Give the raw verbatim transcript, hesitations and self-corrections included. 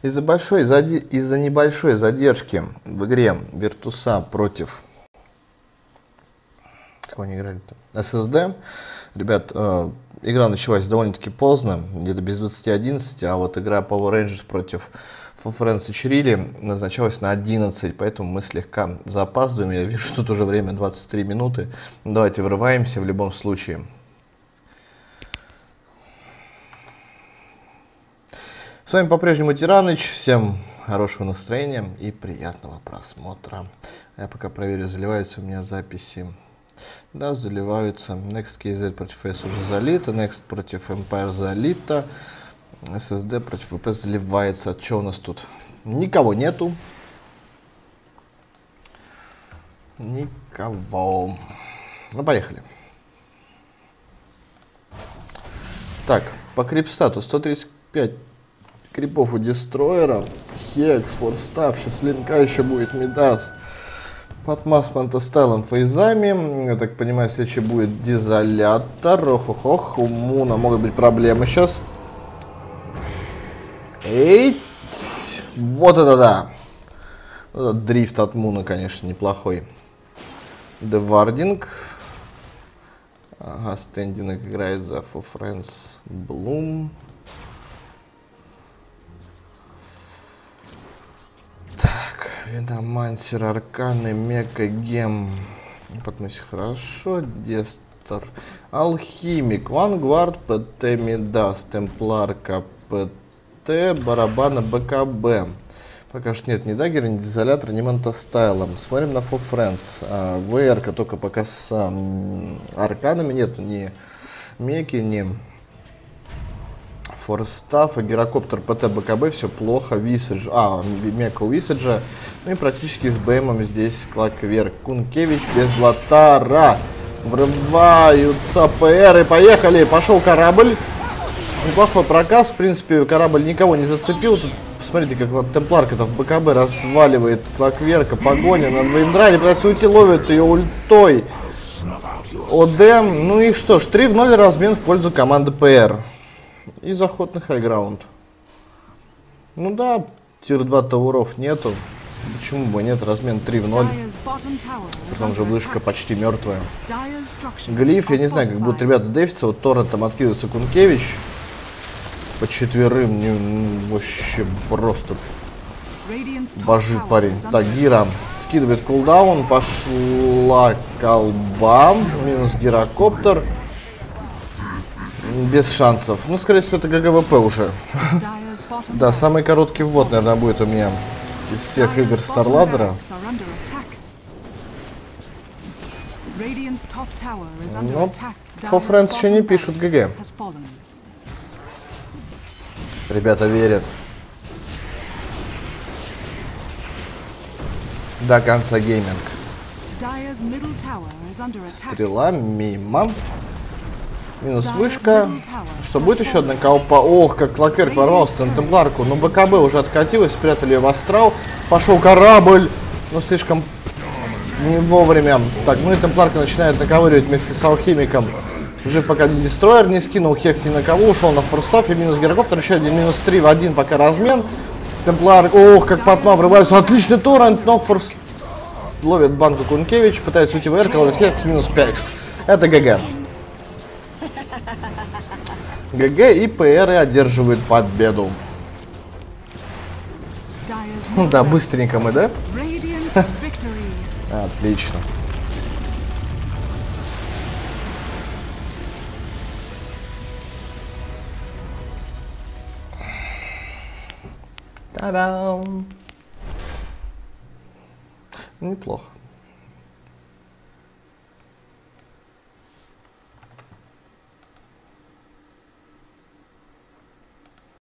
Из-за большой, из-за небольшой задержки в игре Virtus.а против... Кого они играли-то? эс эс ди. Ребят, э, игра началась довольно-таки поздно, где-то без двадцати одиннадцати, а вот игра Power Rangers против For Friends и Чрили назначалась на одиннадцать, поэтому мы слегка запаздываем. Я вижу, что тут уже время двадцать три минуты. Давайте врываемся в любом случае. С вами по-прежнему Тираныч. Всем хорошего настроения и приятного просмотра. Я пока проверю, заливаются у меня записи. Да, заливаются. Next кей зет против эс уже залито. Next против Empire залито. эс эс ди против ви пи заливается. Что у нас тут? Никого нету. Никого. Ну, поехали. Так, по крипстату сто тридцать пять крипов у Дестройера. Хекс, Форстав, сейчас линка еще будет, Мидас. Под Масманта стайлом фейзами. Я так понимаю, следующий будет Дизолятор. Ох-ох-ох, у Муна могут быть проблемы сейчас. Эй! Вот это да! Этот дрифт от Муна, конечно, неплохой. Девардинг. Ага, стендинг играет за For Friends. Блум. Так, Виномансер, Арканы, Мека, Гем. Подносит хорошо. Дестер. Алхимик. Вангвард, ПТ, Мидас, Темпларка, ПТ, Барабана, БКБ. Пока что нет ни Даггера, ни Дизолятора, ни Монтастайлом. Смотрим на For Friends. А, ВР-ка только пока с а, Арканами нету ни Меки, ни Форстафа, Гирокоптер, ПТ, БКБ, все плохо. Висседж, а, Мека у Висседжа. Ну и практически с БМом здесь Клакверк. Кункевич без Лотара. Врываются ПР и поехали. Пошел корабль. Неплохой проказ. В принципе, корабль никого не зацепил. Тут посмотрите, как Темпларка-то в БКБ разваливает Клакверка. Погоня на Вейндрайде. Пытается уйти, ловит ее ультой. ОД. Ну и что ж, три в ноль размен в пользу команды ПР. И заход на хайграунд. Ну да, тир два тауров нету. Почему бы нет? Размен три в ноль. Потом же вышка почти мертвая. Глиф, я не знаю, как будут ребята дефиться. Вот Тора там откидывается Кункевич. По четверым. Не, вообще просто божит парень. Так, Гира скидывает кулдаун. Пошла колба. Минус Гирокоптер. Без шансов. Ну, скорее всего, это ГГВП уже. Да, самый короткий ввод, наверное, будет у меня из всех игр Старладдера. Но For Friends еще не пишут ГГ. Ребята верят. До конца гейминг. Стрела мимо. Минус вышка. Что, будет еще одна колпа? Ох, как Клакверк ворвался на Темпларку. Но БКБ уже откатилась, спрятали ее в астрал. Пошел корабль. Но слишком не вовремя. Так, ну и Темпларка начинает наковыривать вместе с Алхимиком. Жив пока Дестройер не скинул. Хекс ни на кого. Ушел на Форстаф. И минус Гирокоптер. Еще один минус три в один пока размен. Темплар. Ох, как Патма врывается. Отличный торрент. Но Форст ловит банку Кункевич. Пытается уйти в эр. Ловит Хекс. Минус пять. Это ГГ. ГГ и ПР одерживают победу. Да, быстренько мы, да? Отлично. Та-дам! Неплохо.